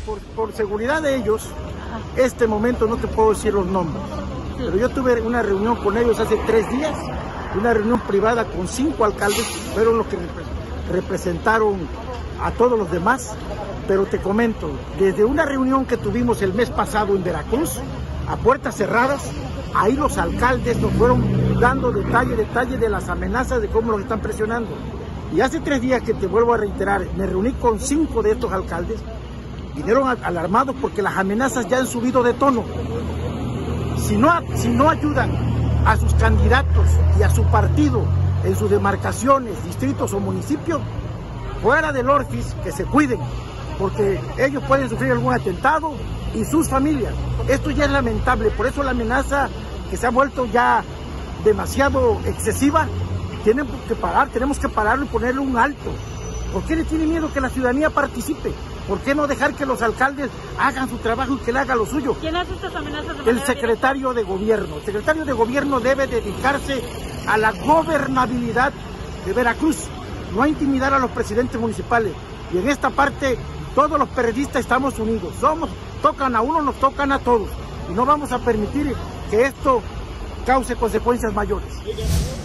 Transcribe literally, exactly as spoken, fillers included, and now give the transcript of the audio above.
por, por seguridad de ellos, este momento no te puedo decir los nombres, pero yo tuve una reunión con ellos hace tres días, una reunión privada con cinco alcaldes, fueron los que repre- representaron a todos los demás, pero te comento, desde una reunión que tuvimos el mes pasado en Veracruz, a puertas cerradas, ahí los alcaldes nos fueron dando detalle, detalle de las amenazas, de cómo los están presionando. Y hace tres días que te vuelvo a reiterar, me reuní con cinco de estos alcaldes, vinieron alarmados porque las amenazas ya han subido de tono. Si no, si no ayudan a sus candidatos y a su partido en sus demarcaciones, distritos o municipios, fuera del Orfis, que se cuiden, porque ellos pueden sufrir algún atentado y sus familias. Esto ya es lamentable, por eso la amenaza que se ha vuelto ya demasiado excesiva, tienen que parar, tenemos que pararlo y ponerle un alto. ¿Por qué le tiene miedo que la ciudadanía participe? ¿Por qué no dejar que los alcaldes hagan su trabajo y que le haga lo suyo? ¿Quién hace estas amenazas? El secretario de gobierno. El secretario de gobierno debe dedicarse a la gobernabilidad de Veracruz, no a intimidar a los presidentes municipales. Y en esta parte todos los periodistas estamos unidos. Somos, tocan a uno, nos tocan a todos. Y no vamos a permitir que esto cause consecuencias mayores.